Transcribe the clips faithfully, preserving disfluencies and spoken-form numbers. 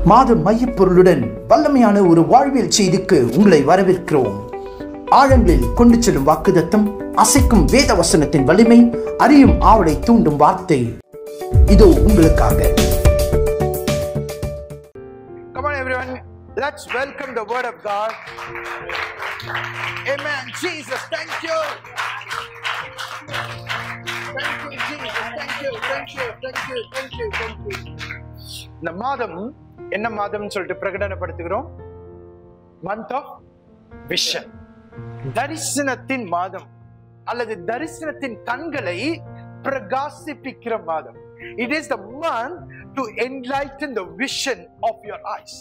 மாத மையப்பொருளுடன் வல்லமையான ஒரு வாழ்வியல் செய்திக்கு உங்களை வரவேற்கிறோம். ஆழங்களில் கொண்டு செல்லும் வாக்குதத்தம், அசைக்கும் வேத வசனத்தின் வலிமை, அறியும் ஆவலை தூண்டும் வார்த்தை இதோ உங்களுக்காக. Come on everyone, let's welcome the word of God. Amen. Jesus, thank you. Thank you Jesus, thank you, thank you, thank you, thank you, thank you. இந்த மாதம் என்ன மாதம் சொல்லிட்டு பிரகடனப்படுத்துகிறோம்? Month of Vision. தரிசனத்தின் மாதம் அல்லது தரிசனத்தின் கண்களை பிரகாசிப்பிக்கிற மாதம். It is the month to enlighten the vision of your eyes.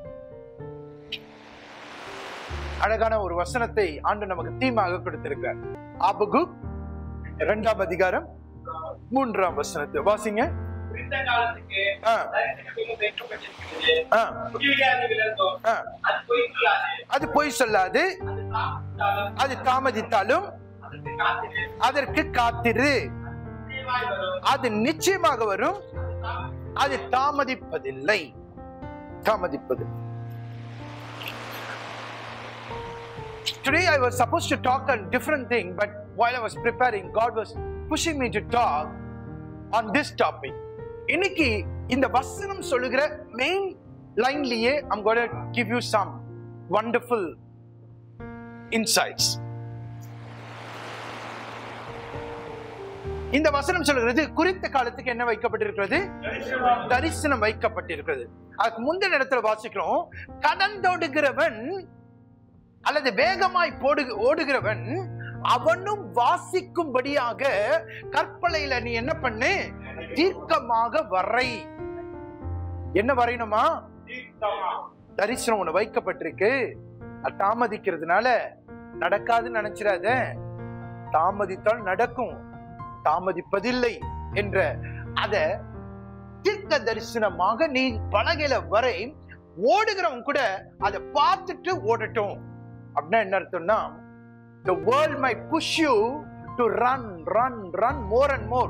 அழகான ஒரு வசனத்தை ஆண்டு நமக்கு தீமாக கொடுத்திருக்கிறார். ஆபகுக் இரண்டாம் அதிகாரம் மூன்றாம் வசனத்தை வாசிங்க. அது பொய் சொல்லாது, அது தாமதித்தாலும் அதற்கு காத்திரு, அது நிச்சயமாக வரும், அது தாமதிப்பதில்லை. தாமதிப்பது. Today I was supposed to talk on different thing, but while I was preparing, God was pushing me to talk on this topic. இன்னைக்கு இந்த வசனம் சொல்லுகிற மெயின் லைன்லயே I'm going to give you some wonderful insights. இந்த வசனம் சொல்லுகிறது குறித்த காலத்துக்கு என்ன வைக்கப்பட்டிருக்கிறது? தரிசனம் வைக்கப்பட்டிருக்கிறது. அதுக்கு முந்தின இடத்துல வாசிக்கிறோம், கடந்தோடுகிறவன் அல்லது வேகமாய் போடு ஓடுகிறவன் அவனும் வாசிக்கும்படியாக கற்பலையில நீ என்ன பண்ணு? தீர்க்கமாக வரை. என்ன வரையணுமா? தரிசனம் ஒண்ணு வைக்கப்பட்டிருக்கு. தாமதிக்கிறதுனால நடக்காதுன்னு நினைச்சிடாத. தாமதித்தால் நடக்கும், தாமதிப்பதில்லை என்ற அத தீர்க்க தரிசனமாக நீ பலகையில வரை. ஓடுகிறவன் கூட அதை பார்த்துட்டு ஓடட்டும். அப்படின்னா என்ன அர்த்தம்னா, the world might push you to run run run more and more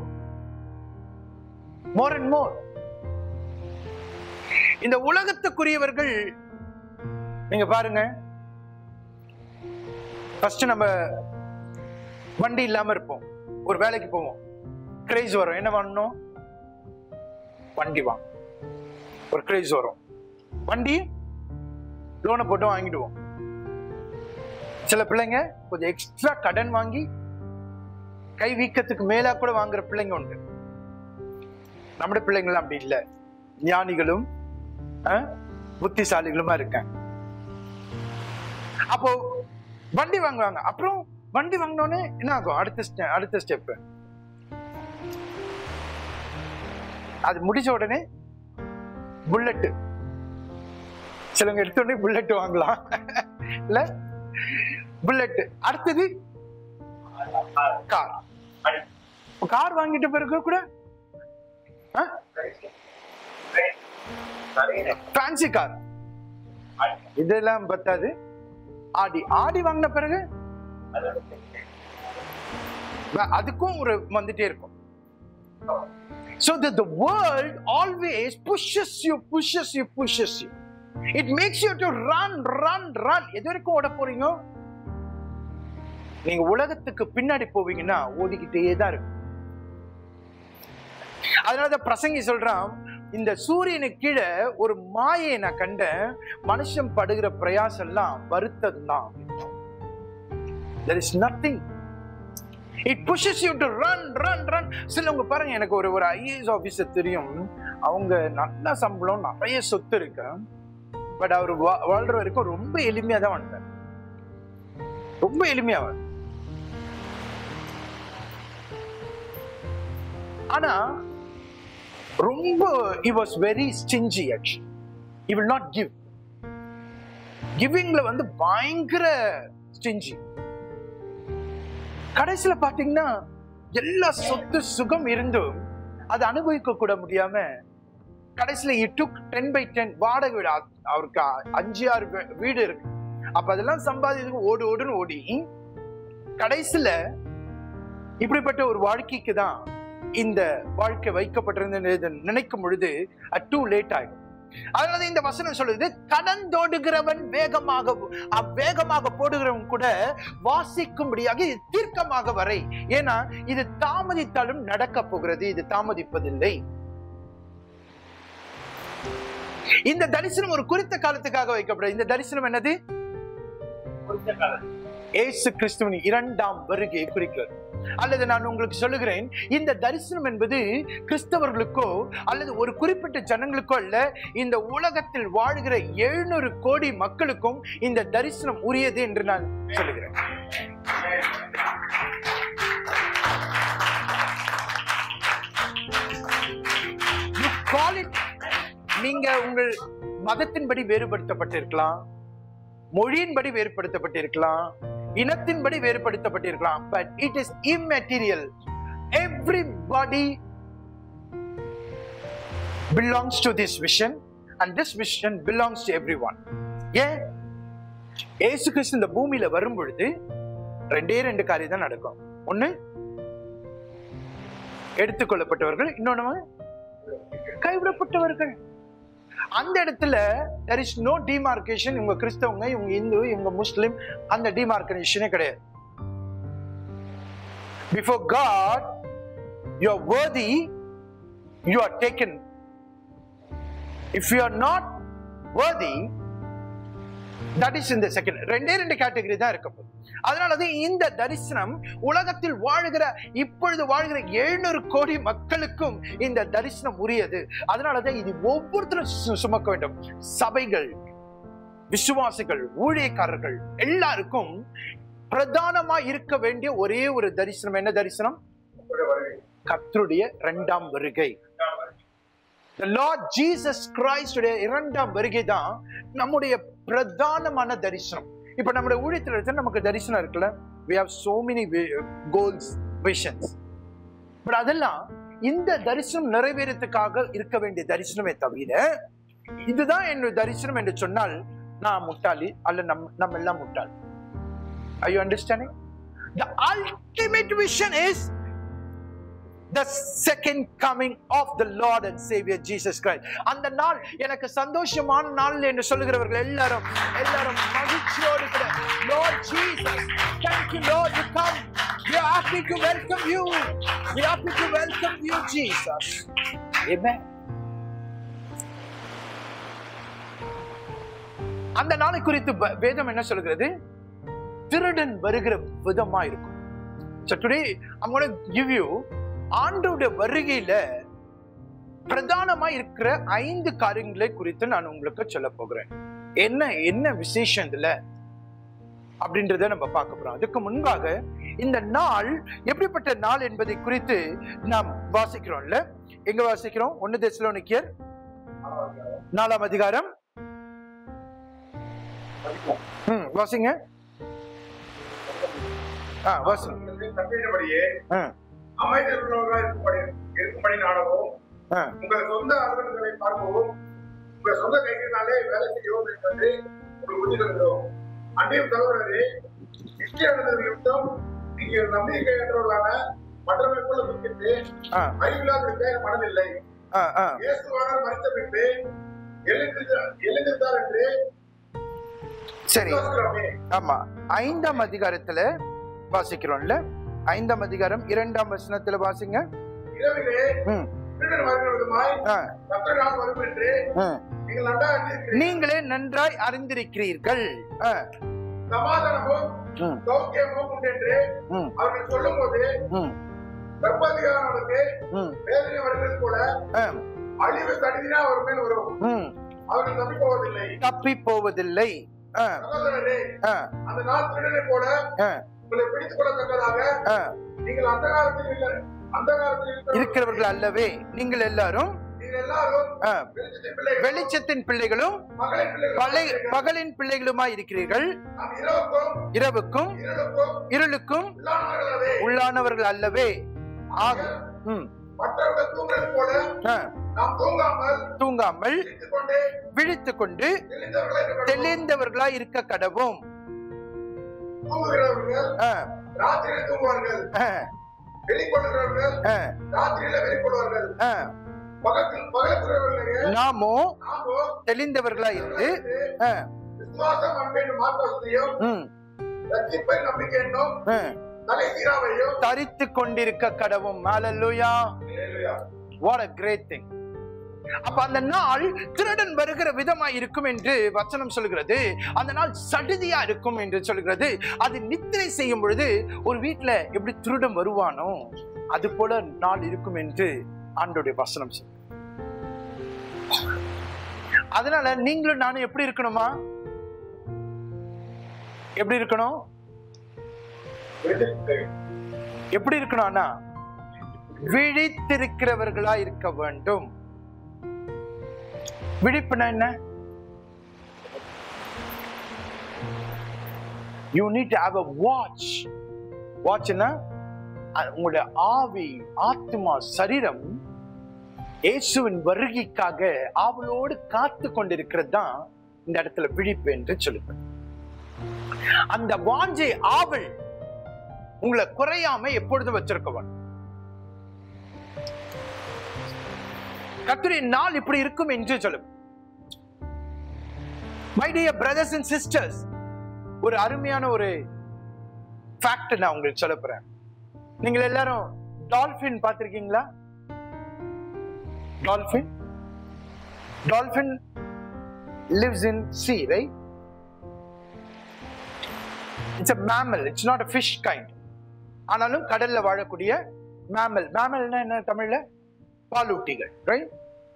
more and more. இந்த உலகத்துக்குரியவர்கள் நீங்க பாருங்க, ஃபர்ஸ்ட் நம்ம வண்டி இல்லாம இருப்போம், ஒரு வேலைக்கு போவோம், கிரேஸ் வரும், என்ன வாங்கணும்? வண்டி வாங்க. ஒரு கிரேஸ் வரும், வண்டி லோனை போட்டு வாங்கிடுவோம். சில பிள்ளைங்க கொஞ்சம் எக்ஸ்ட்ரா கடன் வாங்கி கை வீக்கத்துக்கு மேலா கூட வாங்குற பிள்ளைங்க உண்டு. நம்முடைய பிள்ளைங்களும் அப்படி இல்லை, ஞானிகளும் புத்திசாலிகளுமா இருக்காங்க. அப்போ வண்டி வாங்குவாங்க. அப்புறம் வண்டி வாங்கினோடனே என்ன ஆகும்? அடுத்த அடுத்த ஸ்டெப் அது முடிச்ச உடனே புல்லட். சிலவங்க எடுத்த உடனே புல்லட் வாங்கலாம் இல்ல? புல்லட். அடுத்தது கார். கார் வாங்கிட்ட பிறகு கூட ஃபேன்சி கார். இதெல்லாம் பத்தாது, ஆடி. ஆடி வாங்கின பிறகு அதுக்கும் ஒரு வந்துட்டே இருக்கும். So that the world always pushes you, pushes you, pushes you. It makes you to run, run, run. எது வரைக்கும் ஓட போறீங்க? நீங்க உலகத்துக்கு பின்னாடி போவீங்கன்னா ஓடிக்கிட்டே தான் இருக்கும். அதனாலதான் பிரசங்கி சொல்றான், இந்த சூரியனுக்கு கீழே ஒரு மாயை நான் கண்டேன், மனுஷன் படுகிற பிரயாசம் எல்லாம் வருத்தம் தான். There is nothing. It pushes you to run, run, run. சிலவங்க பாருங்க, எனக்கு ஒரு ஒரு ஐஏஎஸ் ஆபீசர் தெரியும், அவங்க நல்ல சம்பளம், நிறைய சொத்து இருக்கு, பட் அவர் வாழ்ற வரைக்கும் ரொம்ப எளிமையா தான் வாழ்ந்தார். ரொம்ப எளிமையா. ஆனா ரொம்ப he was very stingy actually. He will not give. Givingல வந்து பயங்கர stingy. கடைசியில பாத்தீங்கன்னா எல்லா சொத்து சுகம் இருந்தும் அதை அனுபவிக்க கூட முடியாம கடைசியில he took ten by ten வாடகை வீடு. அவருக்கு அஞ்சு ஆறு வீடு இருக்கு. அப்ப அதெல்லாம் சம்பாதிக்கு ஓடு ஓடுன்னு ஓடி கடைசியில இப்படிப்பட்ட ஒரு வாழ்க்கைக்கு தான் இந்த வாழ்க்கை வைக்கப்பட்டிருந்த நினைக்கும் பொழுது டூ லேட் ஆகும். அதனால இந்த வசனம் சொல்லுது, கடந்தோடுகிறவன் வேகமாக வேகமாக போடுகிறவன் கூட வாசிக்கும்படியாக தீர்க்கமாக வரை. ஏன்னா இது தாமதித்தாலும் நடக்க போகிறது, இது தாமதிப்பதில்லை. இந்த தரிசனம் ஒரு குறித்த காலத்துக்காக வைக்கப்படும். இந்த தரிசனம் என்னது? இயேசு கிறிஸ்துவின் இரண்டாம் வருகையை குறிக்கிறது. அல்லது நான் உங்களுக்கு சொல்லுகிறேன், இந்த தரிசனம் என்பது கிறிஸ்தவர்களுக்கோ அல்லது ஒரு குறிப்பிட்ட ஜனங்களுக்கோ அல்ல, இந்த உலகத்தில் வாழ்கிற எழுநூறு கோடி மக்களுக்கும் இந்த தரிசனம் உரியது என்று நான் சொல்லுகிறேன். நீங்க உங்கள் மதத்தின்படி வேறுபடுத்தப்பட்டிருக்கலாம், மொழியின்படி வேறுபடுத்தப்பட்டிருக்கலாம், இனத்தின்படி வேறுபடுத்தப்பட்டிருக்கலாம், but it is immaterial. Everybody belongs to this vision and this vision belongs to everyone. ஏன் இயேசு கிறிஸ்து இந்த பூமியில வரும் பொழுது ரெண்டே ரெண்டு காரியம் தான் நடக்கும். ஒண்ணு எடுத்துக்கொள்ளப்பட்டவர்கள், இன்னொன்னு கைவிடப்பட்டவர்கள். அந்த இடத்துல there is no demarcation. இவங்க கிறிஸ்தவங்க, இவங்க இந்து, இவங்க முஸ்லிம், அந்த demarcation கிடையாது. Before God you are worthy, you are taken. If you are not worthy, that is in the second. ரெண்டே ரெண்டு கேட்டகரி தான் இருக்கும். அதனாலதான் இந்த தரிசனம் உலகத்தில் வாழ்கிற இப்பொழுது வாழ்கிற எழுநூறு கோடி மக்களுக்கும் இந்த தரிசனம் உரியது. அதனாலதான் இது ஒவ்வொருத்தரும் சுமக்க வேண்டும். சபைகள், விசுவாசிகள், ஊழியக்காரர்கள் எல்லாருக்கும் பிரதானமா இருக்க வேண்டிய ஒரே ஒரு தரிசனம். என்ன தரிசனம்? கர்த்தருடைய இரண்டாம் வருகை. The Lord Jesus Christ உடைய இரண்டாம் வருகை தான் நம்முடைய பிரதானமான தரிசனம். இப்ப நம்முடைய ஊழியத்தில் நமக்கு தரிசனம் இருக்குல்ல, we have so many goals, visions, but அதெல்லாம் இந்த தரிசனம் நிறைவேறதுக்காக இருக்க வேண்டிய தரிசனமே தவிர இதுதான் என்னுடைய தரிசனம் என்று சொன்னால் நான் முட்டாளி அல்ல, நம் நம்ம எல்லாம் முட்டாள். Are you understanding? The ultimate vision is the second coming of the Lord and Savior Jesus Christ. அந்த நாள் எனக்கு சந்தோஷமான நாள் என்று சொல்லுகிறவர்கள் எல்லாரும் எல்லாரும் மகிழ்ச்சியோடு கூட, Lord Jesus, thank you Lord, you come, we are happy to welcome you, we are happy to welcome you Jesus. Amen. அந்த நாளை குறித்து வேதம் என்ன சொல்கிறது? திருடன் வருகிற விதமா இருக்கும். So today I'm going to give you ஆண்டவருடைய வருகையில பிரதானமா இருக்கிற ஐந்து காரியங்களை குறித்து நான் உங்களுக்கு சொல்ல போகிறேன். என்ன என்ன விசேஷம் இதுல அப்படின்றத நம்ம பார்க்க போறோம். அதுக்கு முன்பாக இந்த நாள் எப்படிப்பட்ட நாள் என்பதை குறித்து நாம் வாசிக்கிறோம்ல. எங்க வாசிக்கிறோம்? ஒன்னு தெசலோனிக்கேயர் நாலாம் அதிகாரம். ம் வாசிங்க. ஆ வாசிங்க. அமைச்சர்களாக இருக்கும்படி நாடவும், உங்கள் சொந்த அலுவலர்களை பார்க்கவும், உங்கள் சொந்த கைகளினாலே வேலை செய்யவும் என்பது ஒரு உறுதிப்படுத்தும். அன்றைய சகோதரரே, நிச்சயம் நிமித்தம் நீங்கள் நம்பிக்கையற்றவர்களான மற்றவர்கள் போல துக்கிட்டு அறிவில்லாத மனதில்லை. இயேசுவானவர் மரித்த பின்பு எழுந்திருந்தார் என்று. சரி, ஆமா, ஐந்தாம் அதிகாரத்துல வாசிக்கிறோம்ல. ஐந்தாம் அதிகாரம் இரண்டாம் வசனத்துல வாசிங்க. நீங்களே நன்றாய் அறிந்திருக்கிறீர்கள், சமாதானமும் சௌக்கியமும் உண்டு என்று அவர்கள் சொல்லும் போது கர்ப்பதிகாரனுக்கு வேதனை வருகிறது போல அழிவு கடிதினா அவர் மேல் வரும். அவர்கள் தப்பி போவதில்லை தப்பி போவதில்லை அந்த நாள் திருடனை போல உங்களை பிடித்துக் கொள்ளத்தக்கதாக நீங்கள் அந்த காலத்தில் அந்த காலத்தில் இருக்கிறவர்கள் அல்லவே. நீங்கள் எல்லாரும் வெளிச்சத்தின் பிள்ளைகளும் பகலின் பிள்ளைகளுமாய் இருக்கிறீர்கள். இரவுக்கும் இருளுக்கும் உள்ளானவர்கள் அல்லவே. தூங்காமல் விழித்துக் கொண்டு தெளிந்தவர்களாய் இருக்க கடவும். நாமோ நாமும் தெளிந்தவர்களா இருந்து விசுவாசம், அன்பென்னும் மார்க்கத்தையும் ரட்சிப்பை நம்பிக்கை என்னும் தலைசீராவையும் தரித்து கொண்டிருக்க கடவும். ஹல்லேலூயா. What a great thing. அப்ப அந்த நாள் திருடன் வருகிற விதமா இருக்கும் என்று வசனம் சொல்கிறது. அந்த நாள் சடுதியா இருக்கும் என்று சொல்கிறது. அது நித்திரை செய்யும் பொழுது ஒரு வீட்டுல எப்படி திருடன் வருவானோ அது போல நாள் இருக்கும் என்று ஆண்டவருடைய வசனம் சொல்லுது. அதனால நீங்களும் நானும் எப்படி இருக்கணுமா? எப்படி இருக்கணும்? எப்படி இருக்கணும்னா விழித்திருக்கிறவர்களா இருக்க வேண்டும். விழிப்புனா என்ன? You need to have a watch. வாட்ச்னா உங்களுடைய ஆவி, ஆத்மா, சரீரம் இயேசுவின் வருகைக்காக ஆவலோடு காத்து கொண்டிருக்கிறது தான் இந்த இடத்துல விழிப்பு என்று சொல்லுங்க. அந்த வாஞ்சை, ஆவல் உங்களை குறையாம எப்பொழுதும் வச்சிருக்க வேண்டும். கர்த்தருடைய நாள் இப்படி இருக்கும் என்று சொல்லுங்க. My dear brothers and sisters, ஒரு அருமையான ஒரு ஃபேக்ட் நான் உங்களுக்கு சொல்ல போறேன். நீங்க எல்லாரும் டால்பின் பார்த்திருக்கீங்களா? Dolphin dolphin lives in sea, right? It's a mammal. It's not a fish kind. ஆனாலும் கடல்ல வாழக்கூடிய mammal. Mammalனா என்ன தமிழ்ல? பாலூட்டிகள், right?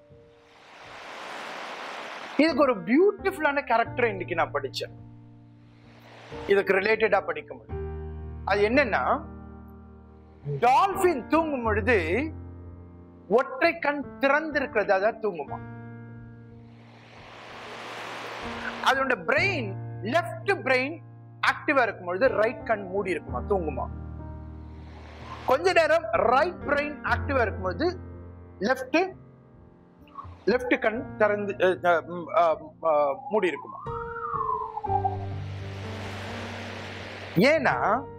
இதுக்கு ஒரு பியூட்டிஃபுல்லான கேரக்டர் இன்னைக்கு நான் படிச்சேன். இதுக்கு ரிலேட்டடா படிக்க முடியும். அது என்னன்னா, டால்பின் தூங்கும் பொழுது ஒற்றை கண் திறந்திருக்கிறதா தான் தூங்குமா. அதோட பிரெயின், லெஃப்ட் பிரெயின் ஆக்டிவா இருக்கும் பொழுது ரைட் கண் மூடி இருக்குமா, தூங்குமா. கொஞ்ச நேரம் ரைட் பிரெயின் ஆக்டிவா இருக்கும் பொழுது லெஃப்ட் லெஃப்ட் கண் திறந்து மூடி இருக்குமா. ஏன்னா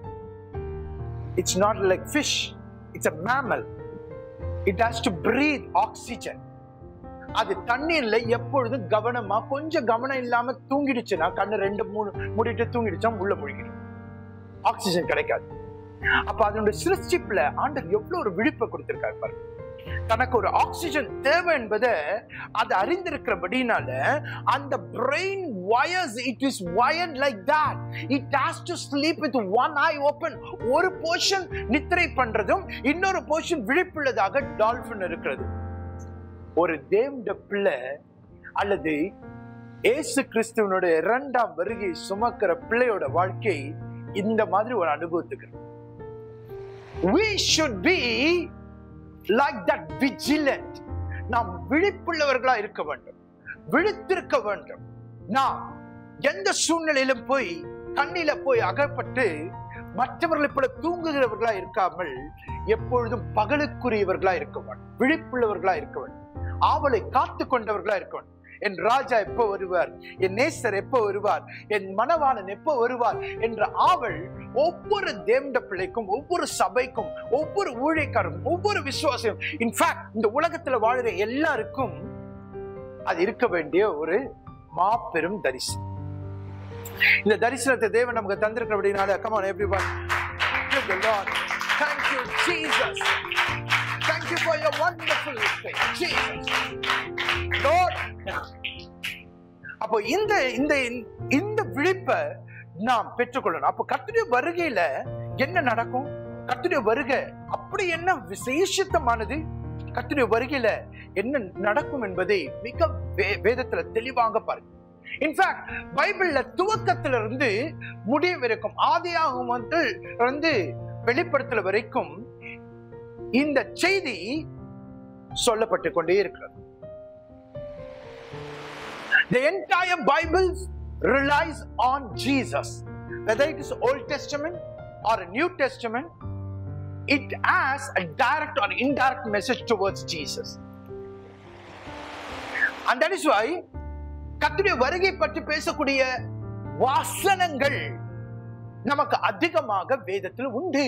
it's not like fish, it's a mammal. It has to breathe oxygen. அது தண்ணீர்ல எப்பொழுதும் கவனமா, கொஞ்சம் கவனம் இல்லாம தூங்கிடுச்சுன்னா, கண்ணு ரெண்டு மூணு மூடிட்டு தூங்கிடுச்சா உள்ள முழுகிடும், ஆக்சிஜன் கிடைக்காது. அப்ப அதனுடைய சிருஷ்டிப்புல ஆண்டவர் எவ்வளவு ஒரு விழிப்பை கொடுத்திருக்காரு பாருங்க. தனக்கு ஒரு ஆக்சிஜன் தேவை என்பதை அது அறிந்திருக்கிறபடினால அந்த brain wires, it is wired like that. It has to sleep with one eye open. ஒரு போர்ஷன் நித்திரை பண்றதும் இன்னொரு போர்ஷன் விழிப்புள்ளதாக டால்பின் இருக்கிறது. ஒரு தேவனுடைய பிள்ளை அல்லது இயேசு கிறிஸ்துவனுடைய இரண்டாம் வருகை சுமக்கிற பிள்ளையோட வாழ்க்கை இந்த மாதிரி ஒரு அனுபவத்துக்கு. We should be like that vigilant. நாம் விழிப்புள்ளவர்களா இருக்க வேண்டும், விழித்திருக்க வேண்டும். நாம் எந்த சூழ்நிலையிலும் போய் கண்ணில போய் அகப்பட்டு மற்றவர்களை போல தூங்குகிறவர்களா இருக்காமல் எப்பொழுதும் பகலுக்குரியவர்களா இருக்க வேண்டும், விழிப்புள்ளவர்களா இருக்க வேண்டும், ஆவலை காத்து கொண்டவர்களா இருக்க வேண்டும். என் ராஜா எப்போ வருவார், என் நேசர் எப்போ வருவார், என் மணவாளன் எப்போ வருவார் என்ற ஆவல் ஒவ்வொரு தேவனுடைய பிள்ளைக்கும், ஒவ்வொரு சபைக்கும், ஒவ்வொரு ஊழியக்காரருக்கும், ஒவ்வொரு விசுவாசியும், இன்ஃபேக்ட் இந்த உலகத்துல வாழுற எல்லாருக்கும் அது இருக்க வேண்டிய ஒரு மாபெரும் தரிசனம். இந்த தரிசனத்தை தேவன் நமக்கு தந்திருக்கிறபடினால, come on everyone, give the Lord, thank you Jesus, thank you for your wonderful faith Jesus Lord. அப்போ இந்த இந்த இந்த விழிப்பை நாம் பெற்றுக்கொள்ளணும். அப்போ கர்த்தருடைய வருகையில என்ன நடக்கும்? கர்த்தருடைய வருகை அப்படி என்ன விசேஷமானது? கர்த்தருடைய வருகையில என்ன நடக்கும் என்பதை மிக வேதத்துல தெளிவாக பாருங்க. இன்ஃபேக்ட் பைபிள்ல துவக்கத்துல இருந்து முடிவு வரைக்கும், ஆதியாகமத்தில் இருந்து வெளிப்படுத்தல் வரைக்கும் இந்த செய்தி சொல்லப்பட்டு கொண்டே இருக்கிறது. The entire Bible relies on Jesus. Whether it is Old Testament or a New Testament, it has a direct or indirect message towards Jesus. And that is why கர்த்தருடைய வருகை பற்றி பேசக்கூடிய வாசனங்கள் நமக்கு அதிகமாக வேதத்தில் உண்டு.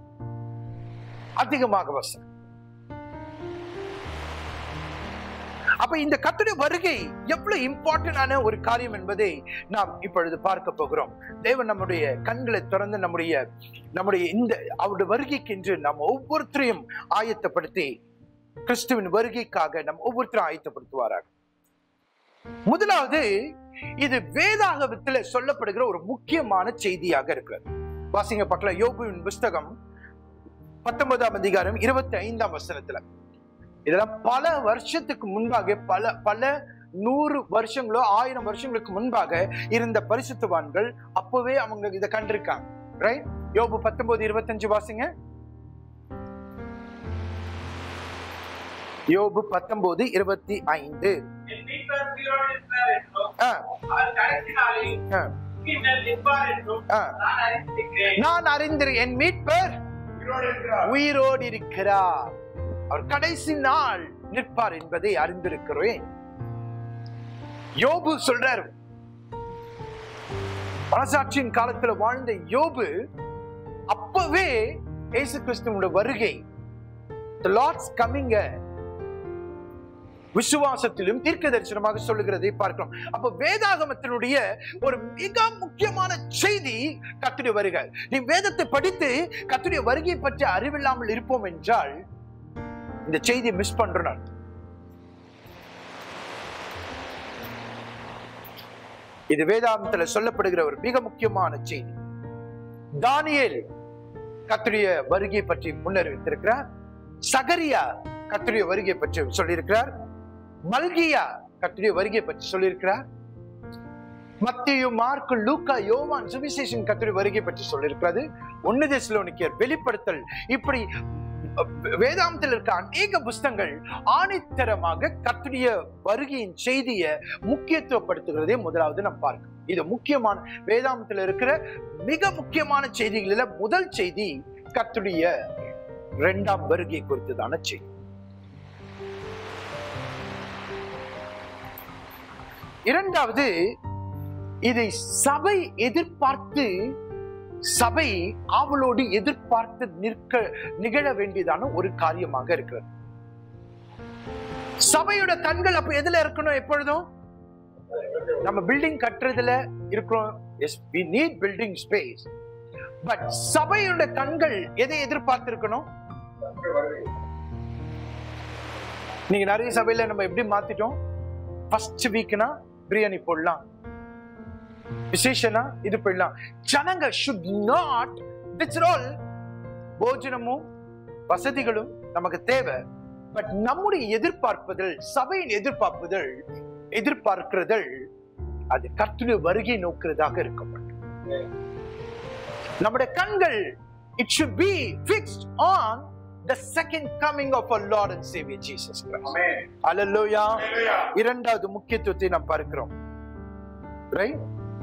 அதிகமாக வசனம். அப்ப இந்த கர்த்தருடைய வருகை எவ்வளவு இம்பார்ட்டன்டான ஒரு காரியம் என்பதை நாம் இப்பொழுது பார்க்க போகிறோம். தேவன் நம்முடைய கண்களை திறந்து நம்முடைய நம்முடைய இந்த அவருடைய வருகைக்கு என்று நாம் ஒவ்வொருத்தரையும் ஆயத்தப்படுத்தி கிறிஸ்துவின் வருகைக்காக நம் ஒவ்வொருத்தரும் ஆயத்தப்படுத்துவாராக. முதலாவது, இது வேதாகமத்தில் சொல்லப்படுகிற ஒரு முக்கியமான செய்தியாக இருக்கிறது. வாசிங்க பார்க்கலாம், யோபுவின் புஸ்தகம் பத்தொன்பதாம் அதிகாரம் இருபத்தி ஐந்தாம் வசனத்துல. இதெல்லாம் பல வருஷத்துக்கு முன்பாக, பல பல நூறு வருஷங்களோ ஆயிரம் வருஷங்களுக்கு முன்பாக இருந்த பரிசுத்தவான்கள் அப்பவே அவங்க இதை கண்டிருக்காங்க. ரைட்? யோபு பத்தொன்பது இருபத்தி அஞ்சு வாசிங்க. யோபு பத்தொன்பது இருபத்தி ஐந்து. நான் அறிந்திருக்கிறேன், என் மீட்பர் உயிரோடு இருக்கிறார், அவர் கடைசி நாள் நிற்பார் என்பதை அறிந்திருக்கிறேன். யோபு சொல்றார், மனசாட்சியின் காலத்துல வாழ்ந்த யோபு அப்பவே இயேசு கிறிஸ்துவோட வருகை, the Lord's coming, விசுவாசத்திலும் தீர்க்க தரிசனமாக சொல்லுகிறதை பார்க்கிறோம். அப்ப வேதாகமத்தினுடைய ஒரு மிக முக்கியமான செய்தி கர்த்தருடைய வருகை. நீ வேதத்தை படித்து கர்த்தருடைய வருகையை பற்றி அறிவில்லாமல் இருப்போம் என்றால் இந்த செய்தியை மிஸ் பண்றோம். இது வேதாகமத்தில் சொல்லப்படுகிற ஒரு மிக முக்கியமான செய்தி. தானியேல் கர்த்தருடைய வருகையை பற்றி முன்னறிவித்திருக்கிறார். சகரியா கர்த்தருடைய வருகையை பற்றி சொல்லியிருக்கிறார். மல்கியா கர்த்தருடைய வருகையை பற்றி சொல்லியிருக்கிறார். மத்தேயு, மார்க்கு, லூக்கா, யோவான் சுவிசேஷன் கர்த்தருடைய வருகையை பற்றி சொல்லியிருக்கிறது. ஒன்னு தெசலோனிக்கேயர், வெளிப்படுத்தல், இப்படி வேதாந்தத்தில் இருக்க அநேக புஸ்தகங்கள் ஆணித்தரமாக கர்த்தருடைய வருகையின் செய்தியை முக்கியத்துவப்படுத்துகிறதே முதலாவது நாம் பார்க்கிறோம். இது முக்கியமான வேதாந்தத்தில் இருக்கிற மிக முக்கியமான செய்திகளில் முதல் செய்தி கர்த்தருடைய இரண்டாம் வருகை குறித்ததான செய்தி. இரண்டாவது, இதை சபை எதிர்பார்த்து, சபை ஆவலோடு எதிர்பார்த்து நிற்க நிகழ வேண்டியதான ஒரு காரியமாக இருக்கிறது. சபையோட கண்கள் அப்ப எதுல இருக்கணும்? எப்பொழுதும் நம்ம பில்டிங் கட்டுறதுல இருக்கிறோம். Yes, we need building space. But சபையோட கண்கள் எதை எதிர்பார்த்து இருக்கணும்? நீங்க நிறைய சபையில நம்ம எப்படி மாத்திட்டோம்? ஃபர்ஸ்ட் வீக்னா பிரியாணி போடலாம், விசேஷனா இது போடலாம். ஜனங்க should not, that's all. போஜனமும் வசதிகளும் நமக்கு தேவை. பட் நம்முடைய எதிர்பார்ப்புதல், சபையின் எதிர்பார்ப்புதல் எதிர்பார்க்கிறதல் அது கர்த்தருடைய வருகை நோக்கிறதாக இருக்கப்படும். நம்முடைய கண்கள், it should be fixed on the second coming of our Lord and Savior Jesus Christ. Amen. Hallelujah. Hallelujah. இரண்டாவது முக்கியத்துவத்தை நாம் பார்க்கிறோம். ரைட்?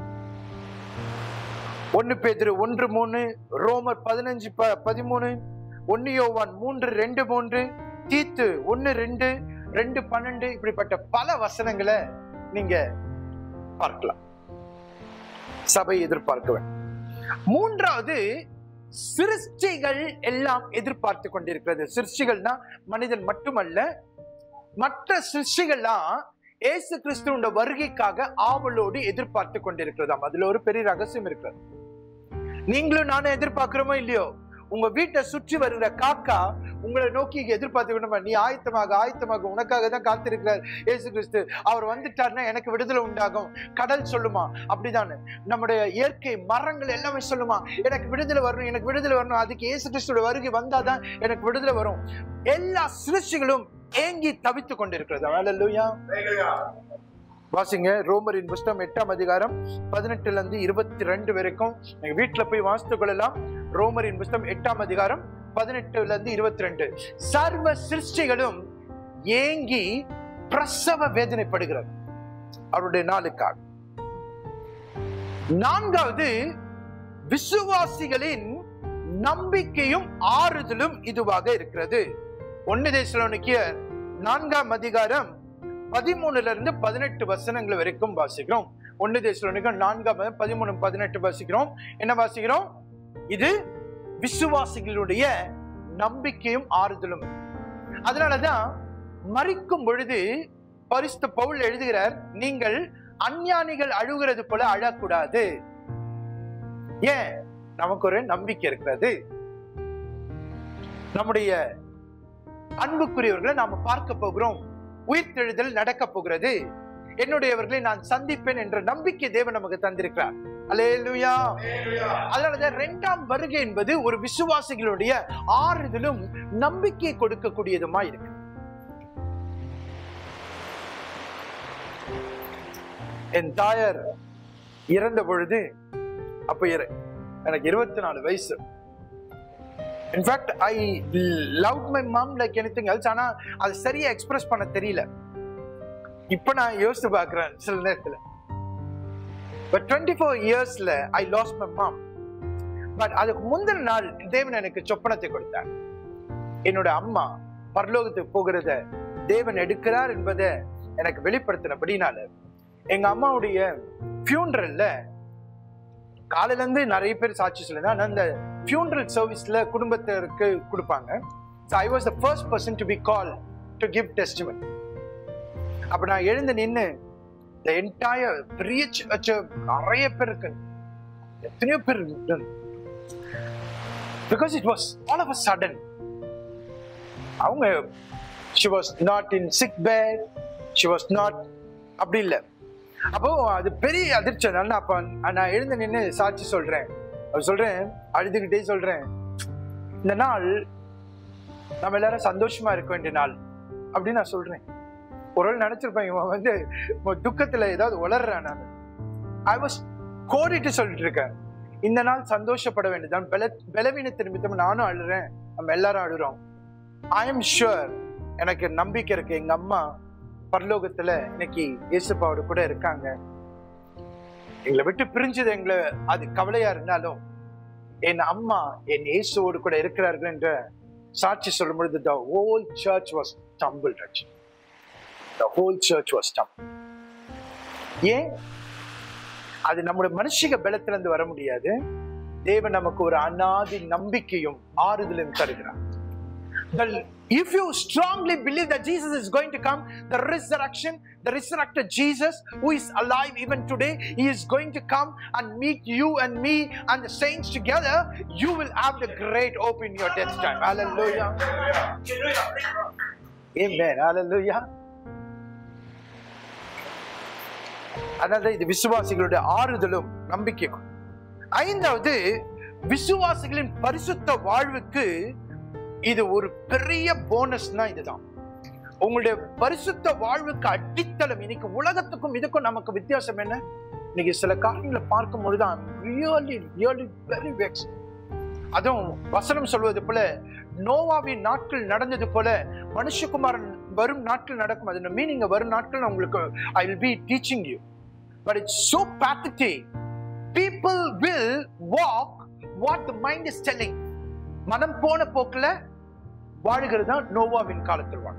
ஒன்னு பேதுரு ஒன்று மூணு, ரோமர் பதினஞ்சு பதிமூணு, ஒன்னு யோவான் மூன்று ரெண்டு மூன்று, தீத்து ஒன்னு ரெண்டு ரெண்டு பன்னெண்டு, இப்படிப்பட்ட பல வசனங்களை நீங்க பார்க்கலாம். சபை எதிர்பார்க்க வேண்டும். மூன்றாவது, சிருஷ்டிகள் எல்லாம் எதிர்பார்த்து கொண்டிருக்கிறது. சிருஷ்டிகள்னா மனிதன் மட்டுமல்ல, மற்ற சிருஷ்டிகள்லாம் இயேசு கிறிஸ்துவோட வருகைக்காக ஆவலோடு எதிர்பார்த்து கொண்டிருக்கிறதாம். அதுல ஒரு பெரிய ரகசியம் இருக்கிறது. நீங்களும் நானும் எதிர்பார்க்கிறோமோ இல்லையோ, உங்க வீட்டை சுற்றி வருகிற காக்கா உங்களை நோக்கி எதிர்பார்த்து, நீ ஆயத்தமாக ஆயத்தமாக, உனக்காக தான் காத்திருக்கிறார் இயேசு கிறிஸ்து, அவர் வந்துட்டார்னா எனக்கு விடுதலை உண்டாகும். கடல் சொல்லுமா அப்படிதானே, நம்முடைய இயற்கை மரங்கள் எல்லாமே சொல்லுமா எனக்கு விடுதலை வரணும், எனக்கு விடுதலை வரணும், அதுக்கு இயேசு கிறிஸ்துவோட வருகை வந்தாதான் எனக்கு விடுதலை வரும். எல்லா சிருஷ்டிகளும் ஏங்கி தவித்துக் கொண்டிருக்கிறது. ஹல்லேலூயா. வாசிங்க ரோமரின் புஸ்தகம் எட்டாம் அதிகாரம் பதினெட்டுல இருந்து இருபத்தி ரெண்டு வரைக்கும் நீங்க வீட்டுல போய் வாசித்துக் கொள்ளலாம். ரோமரின் புஸ்தகம் எட்டாம் அதிகாரம் பதினெட்டுல இருந்து இருபத்தி ரெண்டு. சர்வ சிருஷ்டிகளும் ஏங்கி பிரசவ வேதனைப்படுகிறது அவருடைய நாளுக்காக. நான்காவது, விசுவாசிகளின் நம்பிக்கையும் ஆறுதலும் இதுவாக இருக்கிறது. ஒன்னு தெசலோனிக்கேயர் நான்காம் அதிகாரம் பதிமூணுல இருந்து பதினெட்டு வசனங்கள் வரைக்கும் வாசிக்கிறோம். ஒன்னு தெசலோனிக்கேயர் நான்காம் பதிமூணு பதினெட்டு வாசிக்கிறோம். என்ன வாசிக்கிறோம்? இது விசுவாசிகளுடைய நம்பிக்கையும் ஆறுதலும். அதனாலதான் மரிக்கும் பொழுது பரிசுத்த பவுல் எழுதுகிறார், நீங்கள் அஞ்ஞானிகள் அழுகிறது போல அழக்கூடாது. ஏன்? நமக்கு ஒரு நம்பிக்கை இருக்கிறது. நம்முடைய அன்புக்குரியவர்களை நாம பார்க்க போகிறோம். உயிர்த்தெழுதல் நடக்க போகிறது. என்னுடையவர்களை நான் சந்திப்பேன் என்ற நம்பிக்கை தேவன் நமக்கு தந்திருக்கிறார். அல்லேலூயா. அதனாலதான் இரண்டாம் வருகை என்பது ஒரு விசுவாசிகளுடைய ஆறுதலும் நம்பிக்கை கொடுக்கக்கூடியதுமா இருக்கு. என் தாயார் இறந்த பொழுது, அப்ப எனக்கு இருபத்தி நாலு வயசு. In fact I love my mom like anything else. ஆனா அது சரியா எக்ஸ்பிரஸ் பண்ண தெரியல. இப்ப நான் யோசித்து பார்க்கிறேன் சில நேரத்துல. பட் டுவெண்ட்டி ஃபோர் இயர்ஸ்ல I lost my mom. But அதுக்கு முந்தின நாள் தேவன் எனக்கு சொப்பனத்தை கொடுத்தார். என்னோட அம்மா பரலோகத்துக்கு போகிறத தேவன் எடுக்கிறார் என்பதை எனக்கு வெளிப்படுத்தினபடினால எங்க அம்மாவுடைய ஃபியூனரல்ல காலையில இருந்து நிறைய பேர் சாட்சி சொல்லுங்க. அந்த ஃபியூனரல் சர்வீஸ்ல குடும்பத்திற்கு கொடுப்பாங்க. So I was the first person to be called to give testimony. அப்ப நான் எழுந்து நின்று the entire பெரிய நிறைய பேர் இருக்கு, எத்தனையோ பேர் இருக்கு. Because it was all of a sudden. அவங்க she was not in sick bed, she was not அப்படி இல்லை. அப்போ அது பெரிய அதிர்ச்சி. அப்ப நான் எழுந்து நின்று சாட்சி சொல்றேன். சொல்றேன் அழுதுகிட்டே சொல்றேன், இந்த நாள் நம்ம எல்லாரும் சந்தோஷமா இருக்க வேண்டிய நாள் அப்படின்னு நான் சொல்றேன். ஒரு நாள் நினைச்சிருப்பேன் இவன் வந்து துக்கத்துல ஏதாவது வளர்றான். நான் ஐ வாஸ் கோடிட்டு சொல்லிட்டு இருக்கேன், இந்த நாள் சந்தோஷப்பட வேண்டியதான். பல பலவீனத்தின் நிமித்தம் நானும் அழுறேன், நம்ம எல்லாரும் அழுறோம். ஐ எம் ஷுர், எனக்கு நம்பிக்கை இருக்கு, எங்க அம்மா பரலோகத்துல இன்னைக்கு இயேசுப்பாவோட கூட இருக்காங்க. எங்களை விட்டு பிரிஞ்சது எங்களை அது கவலையா இருந்தாலும் என் அம்மா என் இயேசுவோடு கூட இருக்கிறார்கள் என்ற சாட்சி சொல்லும் பொழுது the whole church was stumbled. The whole church was stumbled. ஏன்? அது நம்முடைய மனுஷிக பலத்திலிருந்து வர முடியாது. தேவன் நமக்கு ஒரு அநாதி நம்பிக்கையும் ஆறுதலும் தருகிறார். If you strongly believe that Jesus is going to come, the resurrection, the resurrected Jesus who is alive even today, he is going to come and meet you and me and the saints together, you will have the great hope in your death time. Hallelujah. Amen. Hallelujah. அதனால இது விசுவாசிகளுடைய ஆறுதலும் நம்பிக்கையும். ஐந்தாவது, விசுவாசிகளின் பரிசுத்த வாழ்வுக்கு இது ஒரு பெரிய போனஸ்னா இதுதான். உங்களுடைய பரிசுத்த வாழ்வுக்கு அடித்தளம். இன்னைக்கு உலகத்துக்கும் இதுக்கும் நமக்கு வித்தியாசம் என்ன? இன்னைக்கு சில காரியங்களை பார்க்கும் பொழுதுதான் ரியலி ரியலி வெரி வெக்ஸ். அதுவும் வசனம் சொல்வது போல நோவாவின் நாட்கள் நடந்தது போல மனுஷகுமாரன் வரும் நாட்கள் நடக்கும். அது மீனிங் வரும் நாட்கள் உங்களுக்கு I will be teaching you. But it's so pathetic. People will walk what the mind is telling. மனம் போன போக்குல வாழ்கிறது தான் நோவாவின் காலத்தில் வாழ்.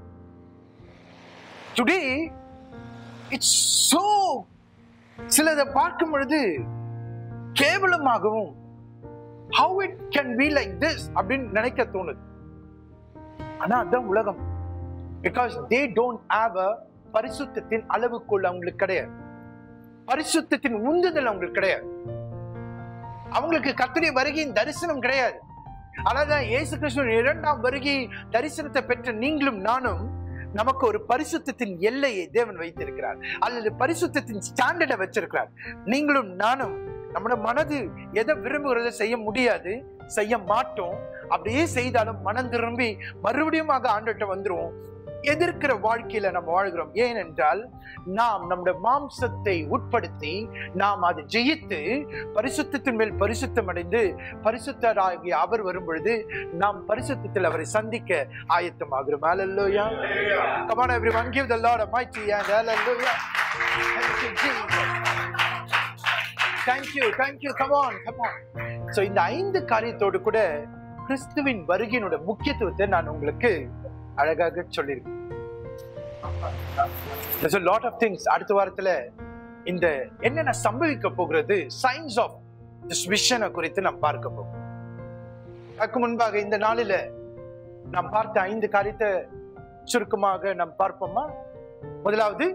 டுடே இட்ஸ் சோ சிலதை பார்க்கும் பொழுது கேவலமாகவும் how it can be like this அப்படின்னு நினைக்க தோணுது. ஆனா அதுதான் உலகம். because they don't have a பரிசுத்தத்தின் அளவுக்குள்ள அவங்களுக்கு கிடையாது. பரிசுத்தத்தின் உந்துதல் அவங்களுக்கு கிடையாது. அவங்களுக்கு கர்த்தருடைய வருகையின் தரிசனம் கிடையாது. அதான் இயேசு கிறிஸ்துவின் இரண்டாம் வருகை தரிசனத்தை பெற்ற நீங்களும் நானும் நமக்கு ஒரு பரிசுத்தத்தின் எல்லையை தேவன் வைத்திருக்கிறார், அல்லது பரிசுத்தத்தின் ஸ்டாண்டர்டை வச்சிருக்கிறார். நீங்களும் நானும் நம்மளோட மனது எதை விரும்புகிறத செய்ய முடியாது, செய்ய மாட்டோம். அப்படியே செய்தாலும் மனம் திரும்பி மறுபடியும் ஆண்டவர்கிட்ட வந்துருவோம். எதிர்க்கிற வாழ்க்கையில நம்ம வாழ்கிறோம். ஏனென்றால் நாம் நம்முடைய மாம்சத்தை உட்படுத்தி நாம் அதை ஜெயித்து பரிசுத்தத்தின் மேல் பரிசுத்தம் அடைந்து பரிசுத்தராகிய அவர் வரும் பொழுது நாம் பரிசுத்தத்தில் அவரை சந்திக்க ஆயத்தமாகிறோம். Hallelujah. Come on everyone, give the Lord a mighty hand. Hallelujah. Thank you Jesus. Thank you, thank you. Come on, come on. So இந்த ஐந்து காரியத்தோடு கூட கிறிஸ்துவின் வருகையினுடைய முக்கியத்துவத்தை நான் உங்களுக்கு அழகாக சொல்லியிருக்கேன். There's a lot of things. அடுத்த வாரத்துல இந்த என்னென்ன சம்பவிக்க போகிறது, சைன்ஸ் ஆஃப் திஸ் விஷனை குறித்து நாம் பார்க்க போகிறோம். அதுக்கு முன்பாக இந்த நாளில நாம் பார்த்த ஐந்து காரியத்தை சுருக்கமாக நாம் பார்ப்போமா? முதலாவது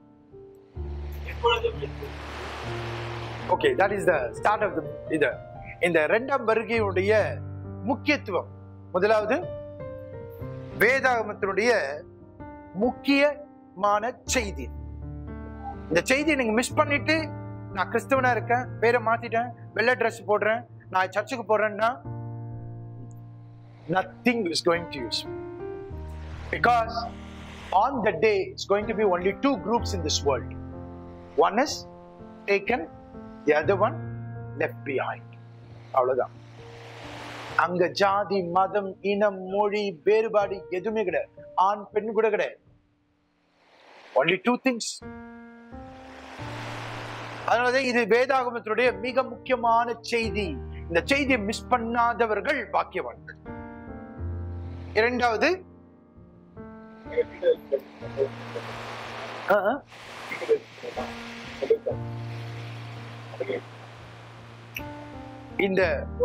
okay, that is the start of the இது இந்த இரண்டாம் வருகையுடைய முக்கியத்துவம். முதலாவது வேதாகமத்தினுடைய முக்கியமான செய்தி. இந்த செய்தியை நீங்க மிஸ் பண்ணிட்டு நான் கிறிஸ்தவனா இருக்கேன், பேரை மாத்திட்டேன், வெள்ளை ட்ரெஸ் போடுறேன், நான் சர்ச்சுக்கு போறேன்னா nothing is going to use me. Because on the day it's going to be only two groups in this world. One is taken, the other one left behind. அவ்வளவுதான். அங்க ஜாதி, மதம், இனம், மொழி வேறுபாடு எதுவுமே கிடையாது. ஆண் பெண் கூட கிடையாது. Only two things. அதனாலதான் இது வேதாகமத்தினுடைய மிக முக்கியமான செய்தி. இந்த செய்தியை மிஸ் பண்ணாதவர்கள் பாக்கியவான்கள். இரண்டாவது இந்த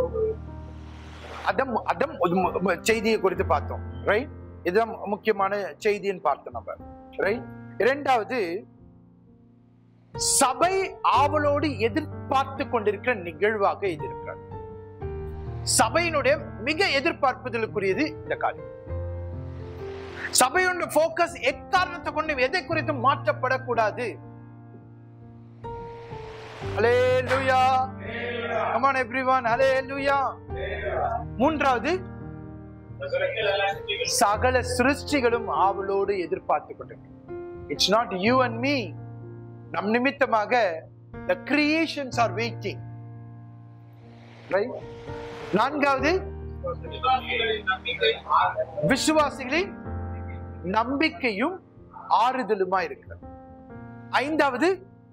அதம் அதம் செய்தியை குறித்து பார்த்தோம், ரைட்? இதுதான் முக்கியமான செய்தின்னு பார்த்தோம் நம்ம, ரைட்? இரண்டாவது சபை ஆவலோடு எதிர்பார்த்து கொண்டிருக்கிற நிகழ்வாக இது இருக்கிறது. சபையினுடைய மிக எதிர்பார்ப்புதலுக்குரியது இந்த காரியம். சபையோட போக்கஸ் எக்காரணத்தை கொண்டு எதை குறித்து மாற்றப்படக்கூடாது. ஹல்லேலூயா, come on everyone, ஹல்லேலூயா. மூன்றாவது சகல சிருஷ்டிகளும் ஆவலோடு எதிர்பார்த்து கொண்டிருக்கிறது. It's not you and me. நம் நிமித்தமாக the creations are waiting, right? நான்காவது விசுவாசிகளின் நம்பிக்கையும் ஆறுதலுமா இருக்கிறது. ஐந்தாவது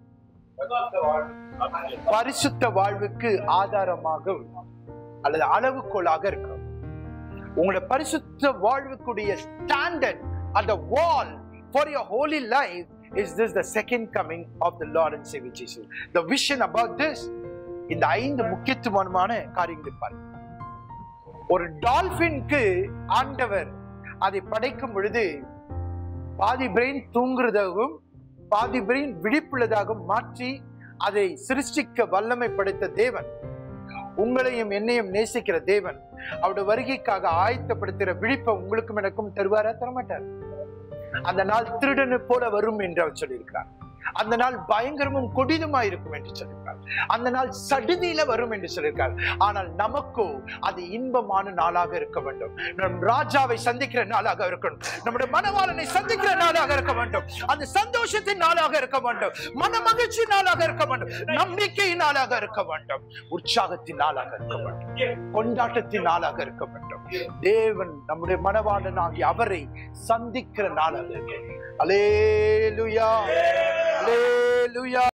பரிசுத்த வாழ்வுக்கு ஆதாரமாக அல்லது அளவுகோலாக இருக்கிறது. உங்களுடைய பரிசுத்த வாழ்வுக்குடைய ஸ்டாண்டர்ட் அந்த வால் for your holy life is this the second coming of the Lord and Savior Jesus. The vision about this, இந்த ஐந்து முக்கியத்துவமான காரியங்கள் பாருங்க. ஒரு டால்பினுக்கு ஆண்டவர் அதை படைக்கும் பொழுது பாதி பிரெயின் தூங்குறதாகவும் பாதி பிரெயின் விழிப்புள்ளதாகவும் மாற்றி அதை சிருஷ்டிக்க வல்லமை படைத்த தேவன், உங்களையும் என்னையும் நேசிக்கிற தேவன், அவருடைய வருகைக்காக ஆயத்தப்படுத்துகிற விழிப்பை உங்களுக்கும் எனக்கும் தருவாரா? தரமாட்டார். அந்த நாள் திருடனு போல வரும் என்று அவர் சொல்லியிருக்கிறார். அந்த நாள் பயங்கரமும் கொடிதுமா இருக்கும் என்று சொல்லியிருக்கார். அந்த நாள் சடுதியில வரும் என்று சொல்லியிருக்கார். ஆனால் நமக்கோ அது இன்பமான நாளாக இருக்க வேண்டும். நம் ராஜாவை சந்திக்கிற நாளாக இருக்கணும். நம்முடைய மனவாளனை சந்திக்கிற நாளாக இருக்க வேண்டும். அந்த சந்தோஷத்தின் நாளாக இருக்க வேண்டும். மன மகிழ்ச்சி நாளாக இருக்க வேண்டும். நம்பிக்கையின் நாளாக இருக்க வேண்டும். உற்சாகத்தின் நாளாக இருக்க வேண்டும். கொண்டாட்டத்தின் நாளாக இருக்க வேண்டும். தேவன் நம்முடைய மனவாளனாகி அவரை சந்திக்கிற நாளாக இருக்க வேண்டும். அல்லேலூயா, அல்லேலூயா.